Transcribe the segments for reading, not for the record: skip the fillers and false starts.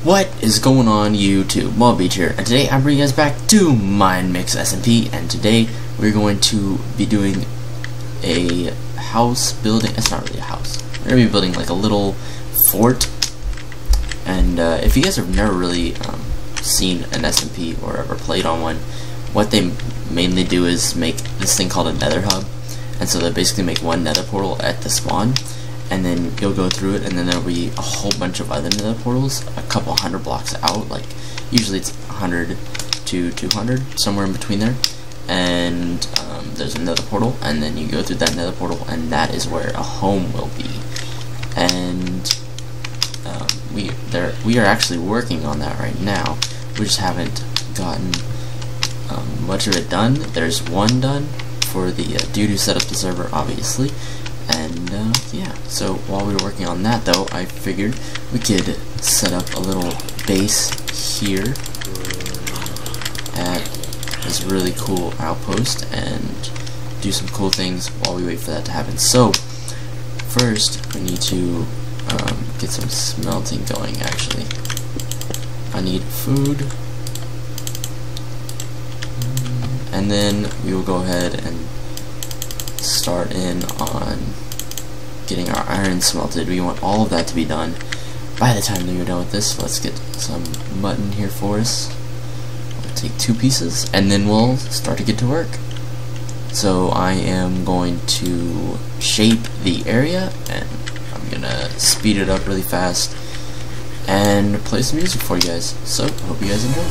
What is going on YouTube? Moab here, and today I'm bringing you guys back to MineMix SMP, and today we're going to be doing a house building. It's not really a house. We're going to be building like a little fort, and if you guys have never really seen an SMP or ever played on one, what they mainly do is make this thing called a nether hub, and so they basically make one nether portal at the spawn, and then you'll go through it, and then there'll be a whole bunch of other nether portals a couple hundred blocks out, like usually it's 100 to 200, somewhere in between there, and there's another portal, and then you go through that nether portal, and that is where a home will be. And we are actually working on that right now. We just haven't gotten much of it done. There's one done for the dude who set up the server, obviously. And yeah, so while we were working on that though, I figured we could set up a little base here at this really cool outpost and do some cool things while we wait for that to happen. So first we need to get some smelting going. Actually, I need food, and then we will go ahead and start in on getting our iron smelted. We want all of that to be done by the time that we're done with this. Let's get some mutton here for us. We'll take 2 pieces and then we'll start to get to work. So I am going to shape the area, and I'm gonna speed it up really fast and play some music for you guys. So I hope you guys enjoy.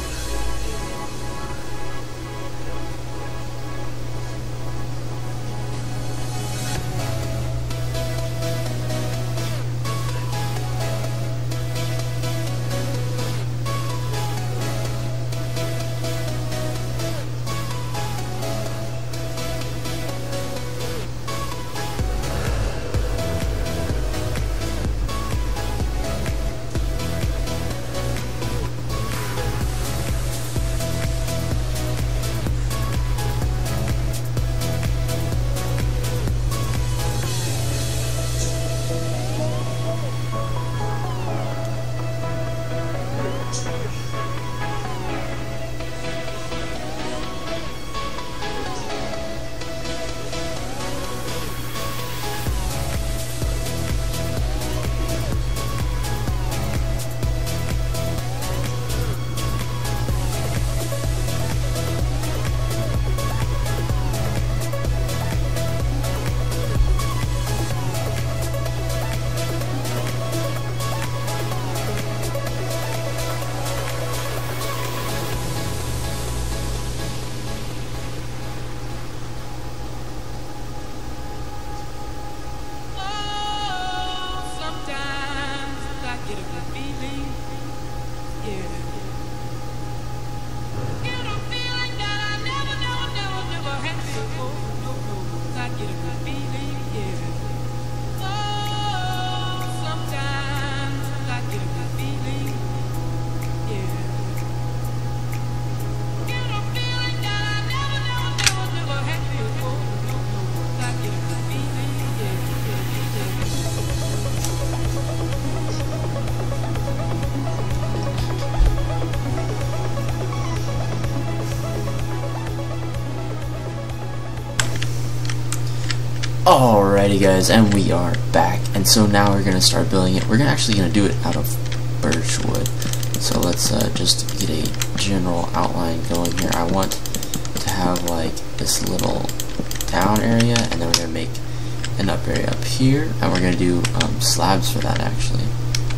Alrighty guys, and we are back, and so now we're gonna start building it. We're actually gonna do it out of birch wood. So let's just get a general outline going here. I want to have like this little down area, and then we're gonna make an up area up here, and we're gonna do slabs for that actually.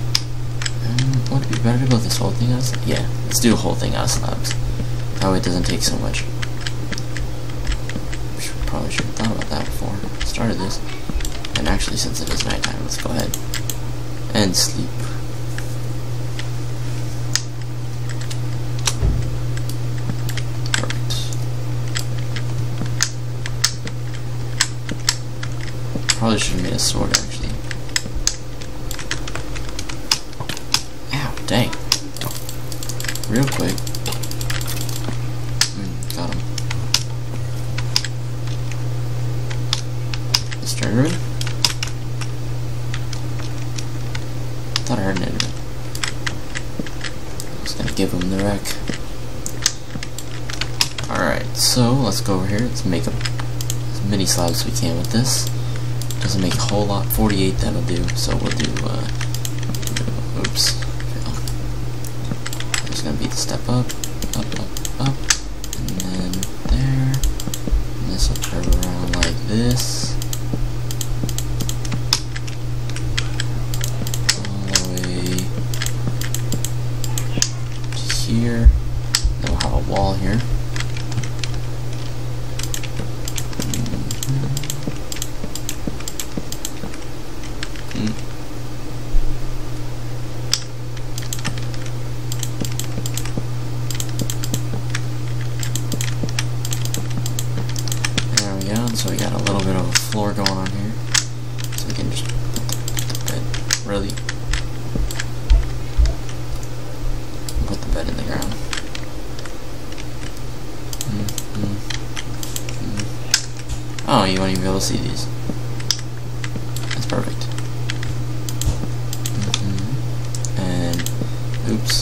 Would it be better to build this whole thing out of slabs? Yeah, let's do the whole thing out of slabs. That way it doesn't take so much. Probably should have thought about that before I started this. And actually, since it is nighttime, let's go ahead and sleep. Perfect. Probably should have made a sword actually. Ow, dang. Real quick. Got him. Enderman? Thought I heard an Enderman. Just gonna give them the wreck. Alright, so let's go over here. Let's make as many slabs as we can with this. Doesn't make a whole lot. 48 that'll do. So we'll do, oops. There's gonna be the step up, up, and then there. And this will curve around like this. Here, then we'll have a wall here. There we go. So we got a little bit of a floor going on here, so we can just put the bed really. Put the bed in the ground. Oh, you won't even be able to see these. That's perfect. And, oops.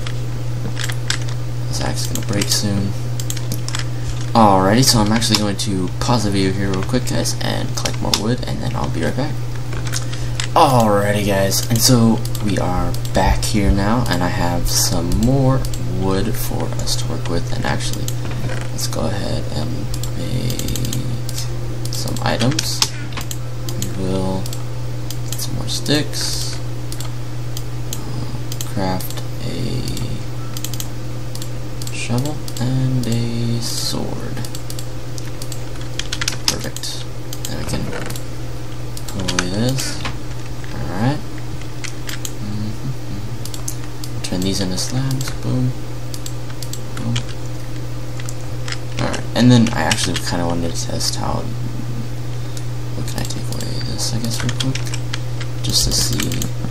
This axe is gonna break soon. Alrighty, so I'm actually going to pause the video here real quick, guys, and collect more wood, and then I'll be right back. Alrighty guys, and so we are back here now, and I have some more wood for us to work with. And actually, let's go ahead and make some items. We will get some more sticks, craft a shovel and a sword. Perfect. Then we can put away this. Alright. Turn these into slabs. Boom. Boom. Alright. And then I actually kind of wanted to test how. What can I take away? This, I guess, real quick. Just to see.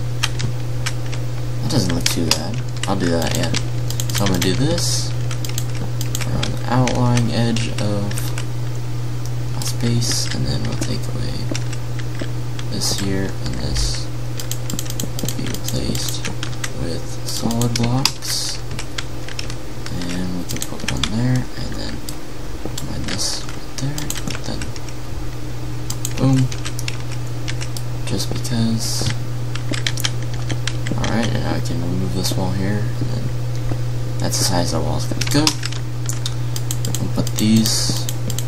That doesn't look too bad. I'll do that, yeah. So I'm going to do this. Around the outlying edge of my space. And then we'll take away this here and this. Be replaced with solid blocks, and we can put one there, and then combine this right there, then boom, just because. Alright, and now I can remove this wall here, and then that's the size the wall's gonna go. We'll put these.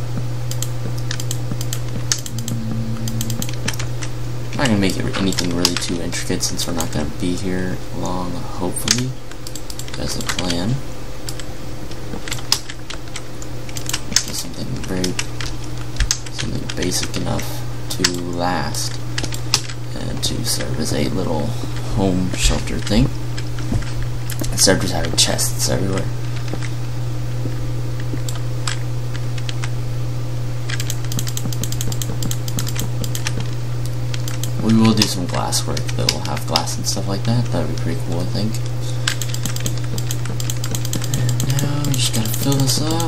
I'm not going to make it anything really too intricate since we're not going to be here long, hopefully. That's the plan. Just something basic enough to last and to serve as a little home shelter thing instead of just having chests everywhere. We will do some glass work, though. We'll have glass and stuff like that. That would be pretty cool, I think. And now we just gotta fill this up.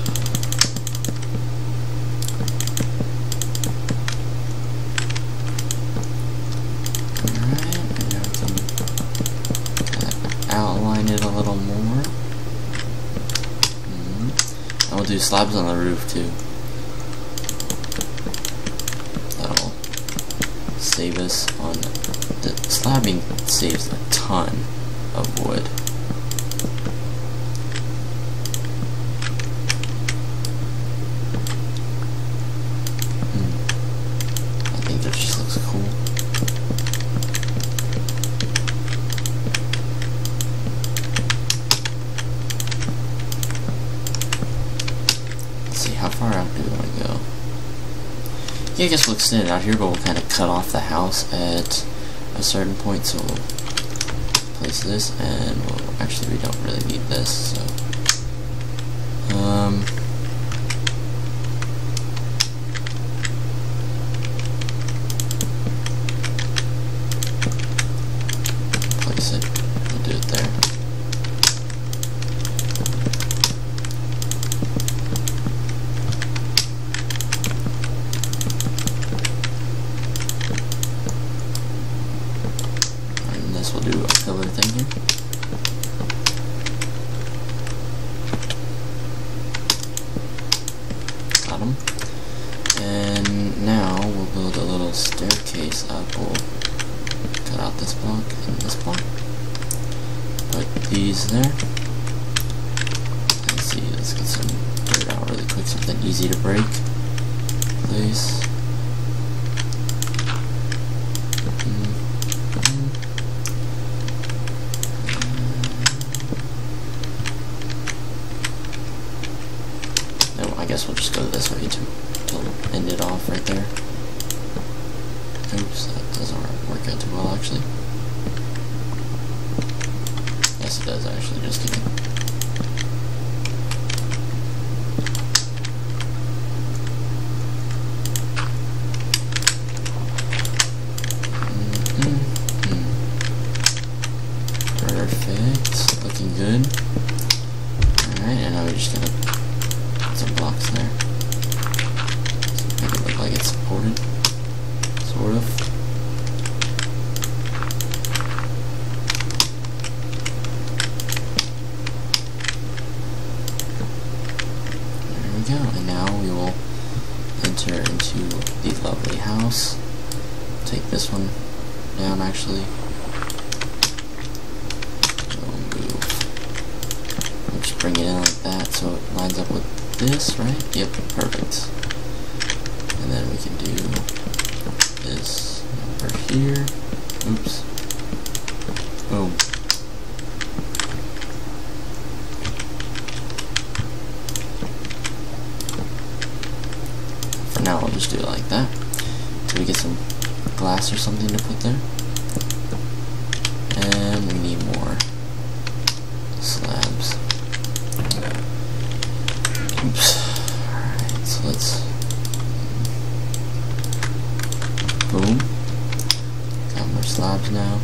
Alright, and now we can outline it a little more. And we'll do slabs on the roof, too. That'll save us on the slabbing. Saves a ton of wood. I think that just looks cool. Let's see, how far out do we want to go? Yeah, I guess we'll extend it out here, but we'll kind of cut off the house at a certain point, so we'll place this, and actually we don't really need this, so place it, we'll do it there. We'll do a pillar thing here. this block and this block. Put these there. Let's see, let's get some dirt out really quick, something easy to break. Place. No, I guess we'll just go this way to end it off right there. Oops, that doesn't work out too well actually. Yes, it does actually, just kidding. Perfect, looking good. Alright, and now we're just gonna put some blocks there. Make it look like it's supported, sort of. Go, and now we will enter into the lovely house. Take this one down actually. We'll move. We'll just bring it in like that so it lines up with this, right? Yep, perfect. And then we can do this over here. Oops. Boom. Now I'll just do it like that until we get some glass or something to put there. And we need more slabs. Oops. Alright, so let's boom. Got more slabs now.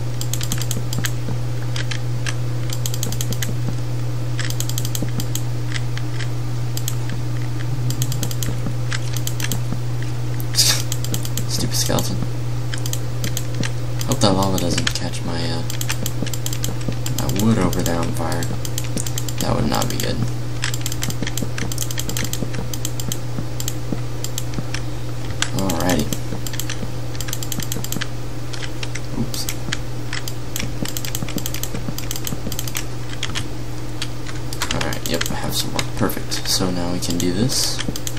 Stupid skeleton. Hope that lava doesn't catch my my wood over there on fire. That would not be good. Alrighty. Oops. Alright, yep, I have some more. Perfect. So now we can do this.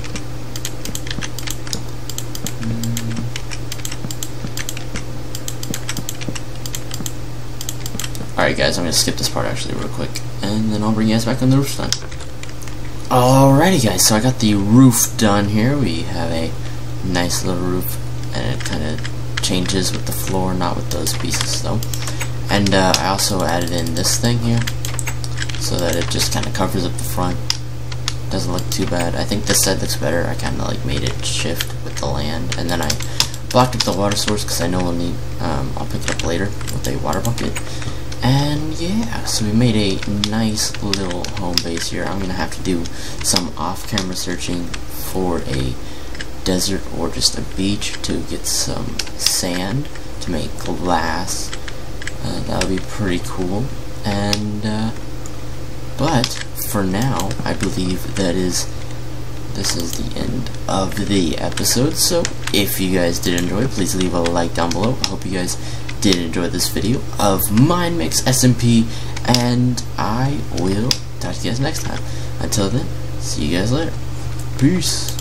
Alright guys, I'm going to skip this part actually real quick, and then I'll bring you guys back on the roof done. Alrighty guys, so I got the roof done here. We have a nice little roof, and it kind of changes with the floor, not with those pieces though. And I also added in this thing here, so that it just kind of covers up the front. Doesn't look too bad. I think this side looks better. I kind of like made it shift with the land, and then I blocked up the water source because I know we'll need, I'll pick it up later with a water bucket. And yeah, so we made a nice little home base here. I'm gonna have to do some off-camera searching for a desert or just a beach to get some sand to make glass. That would be pretty cool. And but for now, I believe this is the end of the episode. So if you guys did enjoy, please leave a like down below. I hope you guys did enjoy this video of MineMix SMP, and I will talk to you guys next time. Until then, see you guys later. Peace.